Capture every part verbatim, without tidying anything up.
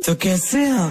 तो कैसे आप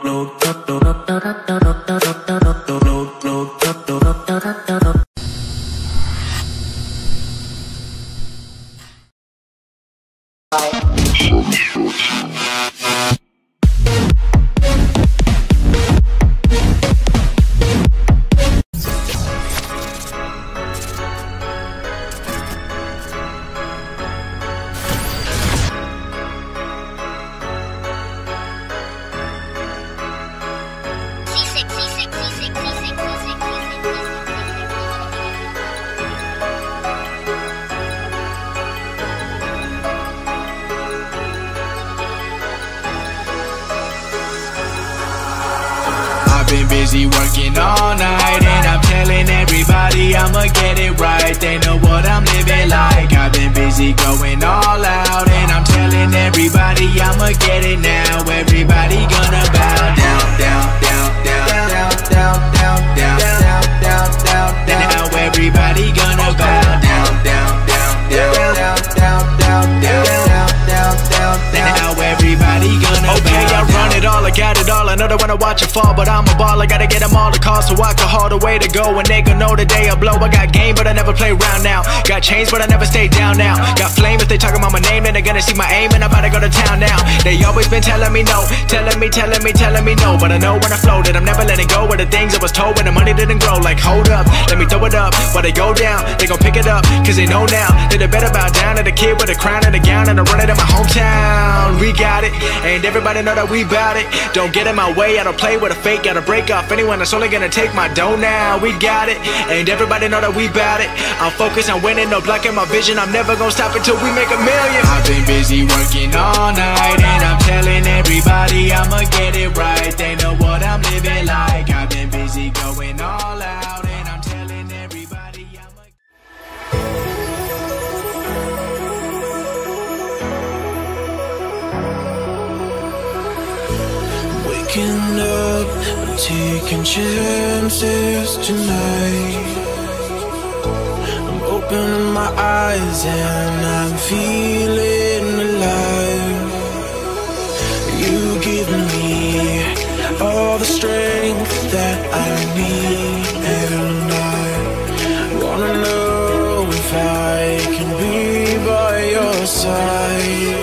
been busy working all night, and I'm telling everybody I'ma get it right. They know what I'm living like. I've been busy going all out, and I'm telling everybody I'ma get it now. Everybody gonna bow down, down, down, down, down, down, down, down, down, down, down, down. Now everybody gonna bow down, down, down, down, down, down, down, down, down, down, down. Now everybody gonna okay, I run it all, I got it all. I know they wanna watch it fall, but I'm a ball. I gotta get them all the calls so I can haul the way to go. And they gon' know the day I blow. I got game, but I never play around now. Got chains, but I never stay down now. Got flame, if they talking about my name, then they're gonna see my aim, and I'm about to go to town now. They always been telling me no, telling me, telling me, telling me no. But I know when I flow that I'm never letting go of the things I was told when the money didn't grow. Like hold up, let me throw it up. While they go down, they gon' pick it up, cause they know now that they better bow down to the kid with a crown and a gown, and I run it in my hometown. We got it, and everybody know that we bout it. Don't get in my way, I don't play with a fake. Gotta break off anyone that's only gonna take my dough now. We got it, and everybody know that we bout it. I'm focused on winning, no blocking my vision. I'm never gonna stop until we make a million. I've been busy working all night, and I'm telling everybody I'ma get it right. They know what I'm living like. I've been busy going all out, and I'm telling everybody I'ma waking up, I'm taking chances tonight. I'm opening my eyes and I'm feeling alive. You give me all the strength that I need, and I wanna know if I can be by your side.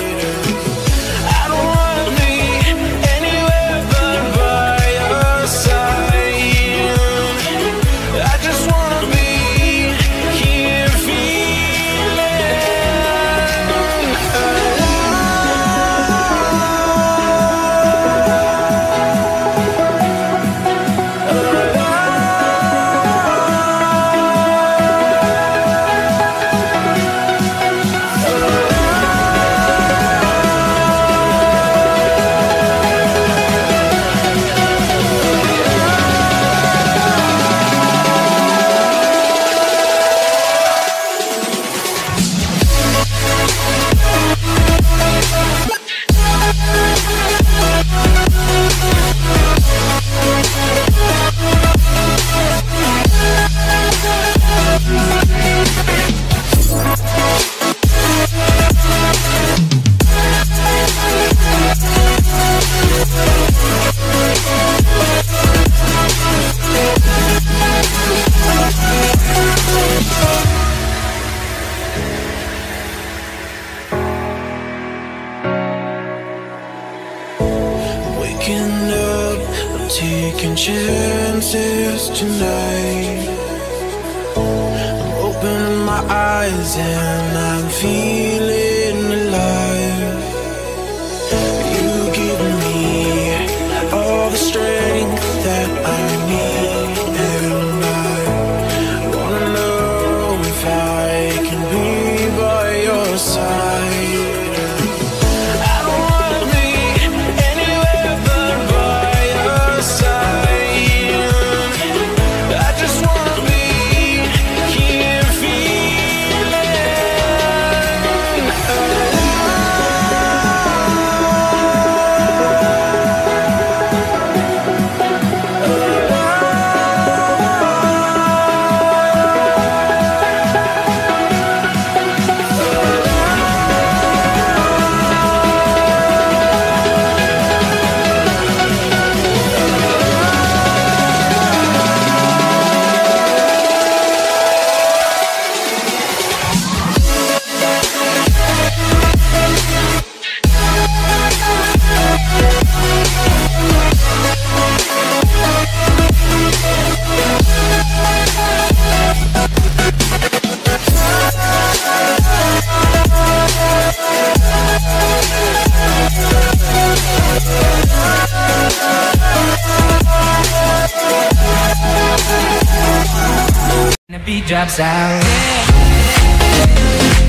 Waking up, I'm taking chances tonight. I'm opening my eyes and I'm feeling alive. You give me all the strength that I need, and I wanna know if I can be by your side. beat drops out.